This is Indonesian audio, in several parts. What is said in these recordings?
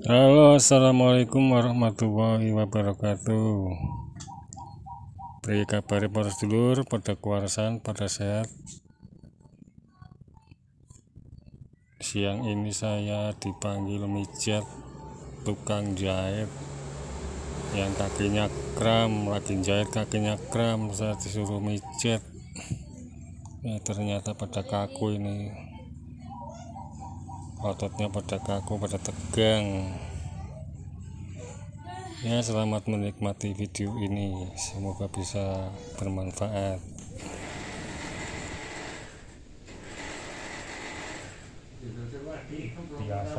Halo, assalamualaikum warahmatullahi wabarakatuh. Priye kabare para sedulur, pada kewarasan, pada sehat. Siang ini saya dipanggil mijat tukang jahit yang kakinya kram, lagi jahit kakinya kram, saya disuruh mijat. Ya, ternyata pada kaku ini, ototnya pada kaku, pada tegang. Ya, selamat menikmati video ini, semoga bisa bermanfaat. Biasa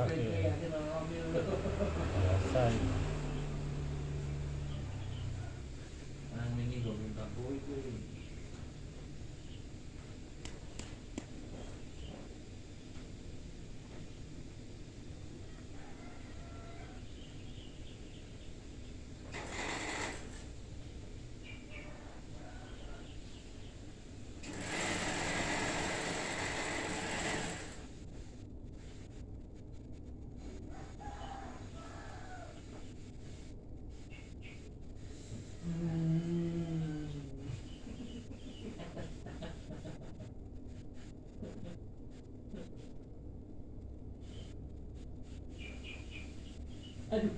Aduh.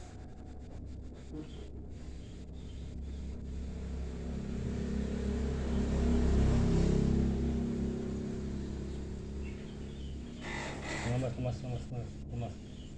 Mas.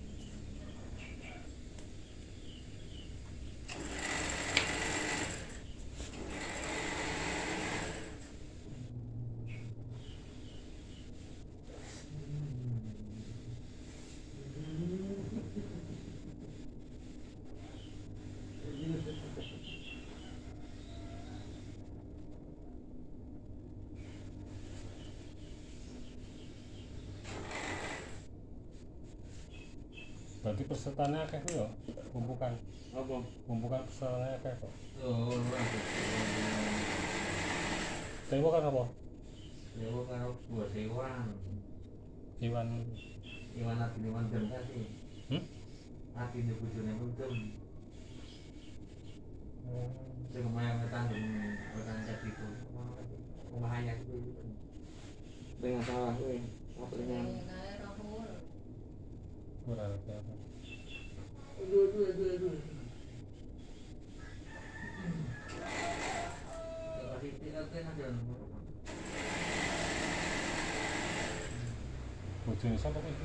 Berarti pesertanya akeh ku ya? Kumpukan. Apa? Kumpukan pesertanya akeh kok. Oh, Sewa kan apa? sewa karo buah sewan. Iwan Iwan gem kasih. Atine bojone mungkem. Sing omahe wetan itu. Omah ayah itu. Dengan salah kowe. Apa dengan Ora apa. Aduh. Kasih tidak ada. Bojone sapa kuwi?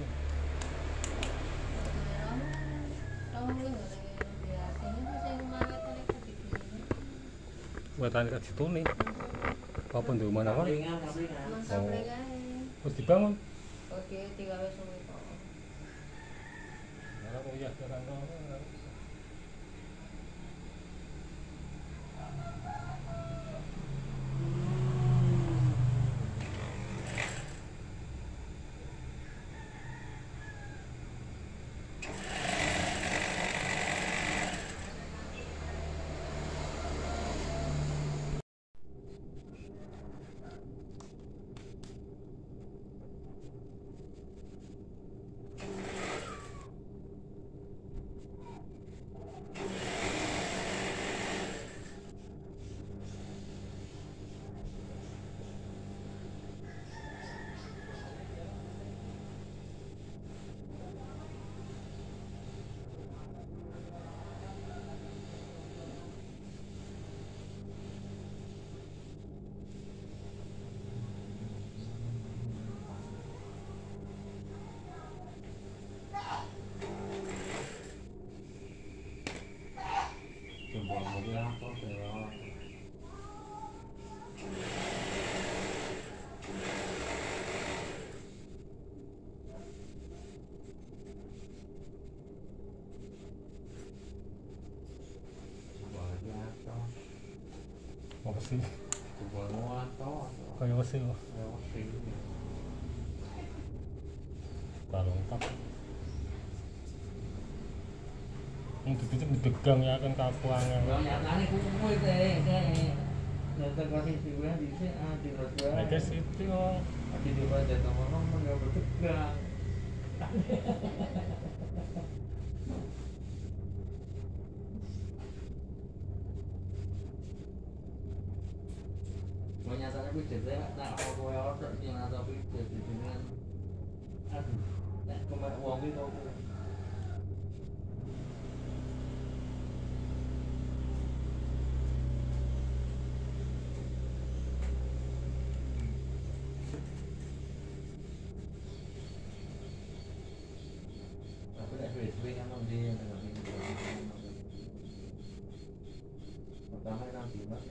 Buatan kat situ nih. Apa ndek mana kan? Oh. Terus dibangun. Oke, 3 wis itu. Ora kok ya kan. Apa sih? Kayak apa sih? Kalau lengkap. Dipicit dipegang ya kan kapuangan. Nyatane kuku iki. Nyata kasih siwe dhisik di rodha. Nek situ Di depan jatuh ngomong enggak bertegang. aku jadi nak mau order yang tapi jadi dengan aduh nak kemak uang itu aku tapi nak duit kan mau dia pertama nanti mas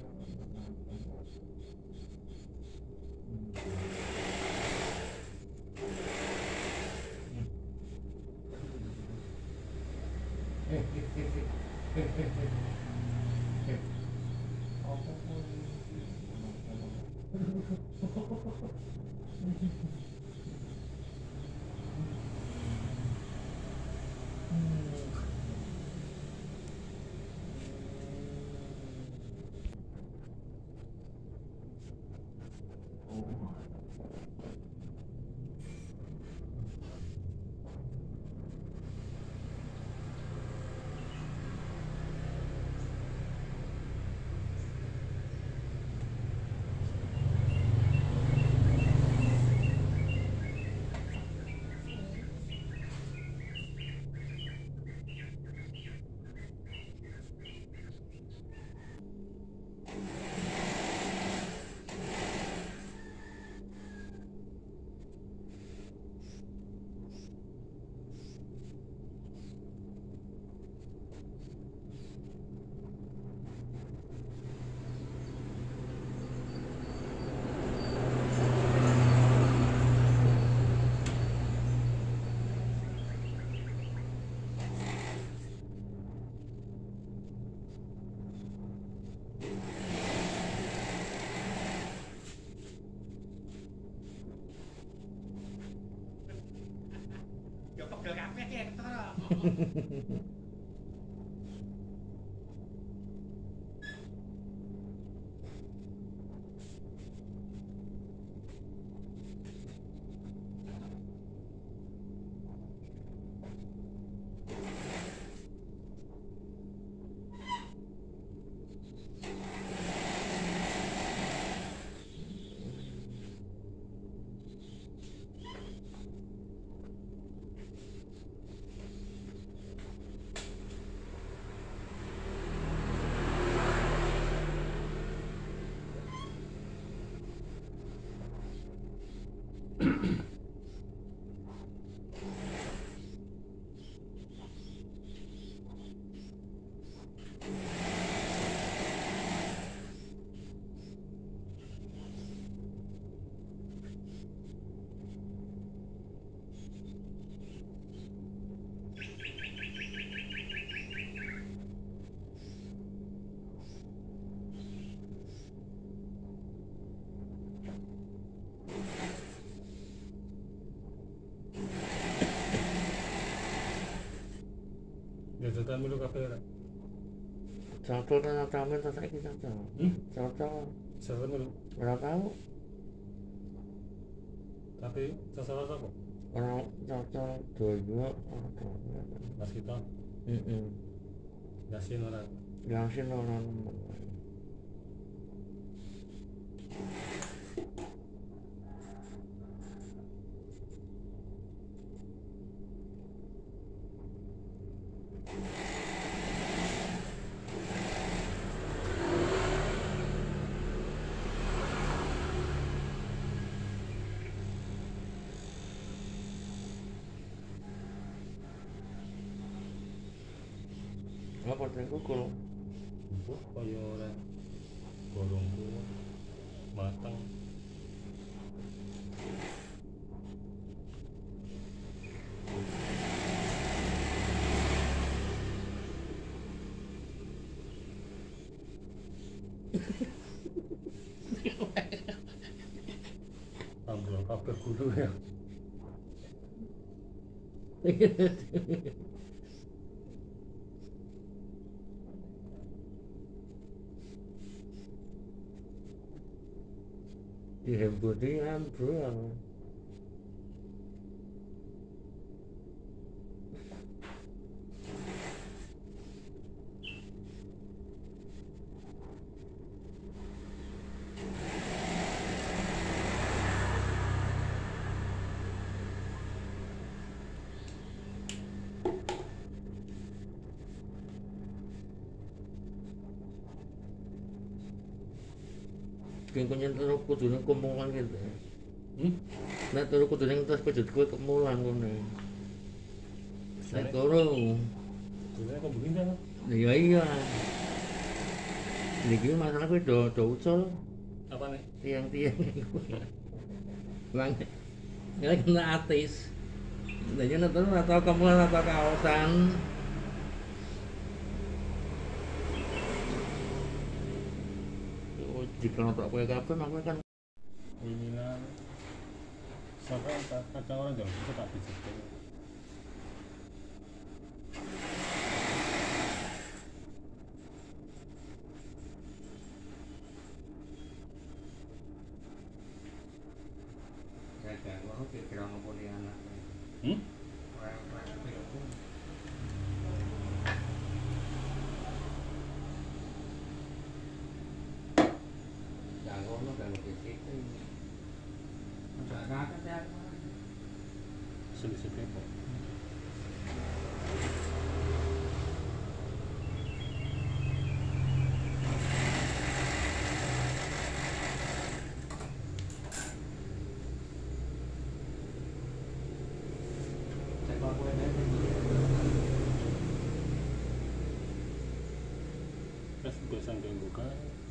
pegel kabeh ya ketara. Ya tetan dulu kafe ora. Cocok dengan tamu tak saiki cocok. Cocok. Seven dulu. Ora tahu. Tapi sasaran apa? Orang cocok dua Mas kita Yasin ora. Yasin orang apa tengku kulo Buh kaya ora. Gorongku matang. Ambil kabeh kudu ya. dihembuni ambrol. Kengko nyentuh kudune kumpulan gitu. Nek turu kudune ngentos kejut kowe kemulan ngono. Nek turu. Ini kok begini kan? Iya iya. Niki masalah kowe do ucul Apa nih? tiang-tiang iku. Lang. Ya kena atis. Dene nek turu atau kemulan atau kaosan. Jika untuk kowe kabeh maka kan Inilah sampai kadang orang jangan suka tak bisa. kayak ngono kira ngopo ni anak. Jangan ngono kan iki. Enggak kakak ya. Selisih kok. Terus biasa yang buka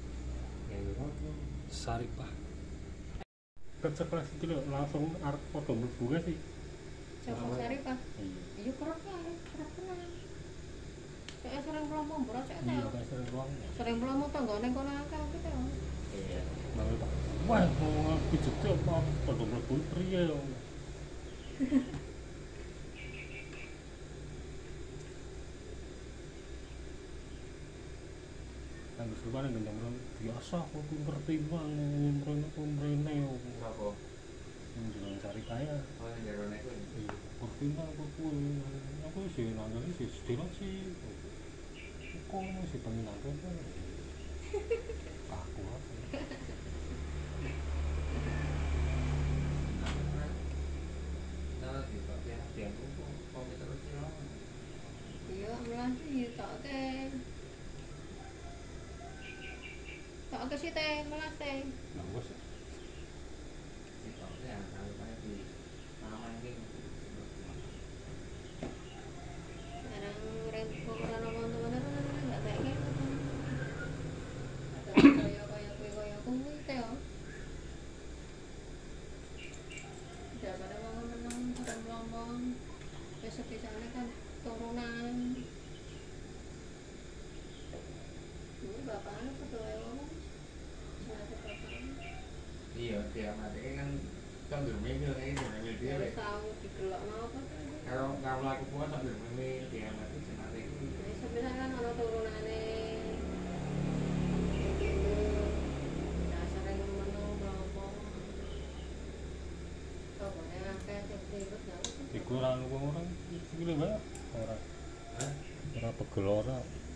Saripah. Kerja kelas itu loh, langsung arep foto mlebu sih. Siapa Saripah? Iya. Iya kerap kenal. Saya sering promo bro, saya Iya, tahu. kayak sering ruang. Sering promo tanggane kono akeh gitu. Iya. Lalu tak, wah mau pijet tuh apa foto mlebu priye yo. Kan sebenarnya gendang biasa kok ngerti bang umrene yo. Apa? Jangan cari kaya. Oh, jero nek kuwi. Iya, pertimbang aku sih nanggung sih sedih sih. Kok masih pengen nanggung kan? Aku apa? Nah, di bagian dia komputer kira. Iya, melati tak teh. Tak ke sih teh, melas teh. Nanggung sih. Di kalau kayak di taman gitu. Sekarang orang teman-teman enggak kayak gitu. Kayak kuwi teh. Daripada ngomong-ngomong dan ngomong besok-besoknya kan turunan. Ini bapaknya ketua ngomong. Iya, dia mati kan sambil minggu ini sambil dia. Harus tahu digelok mau apa tuh. Kalau laku puas sambil minggu dia mati senate iki. Nah, sebenarnya kan ono turunane. Nah, sering ngomong ngomong. Pokoknya akeh ribet ya. Dikurang orang, gini banyak orang. Hah? Orang pegel orang.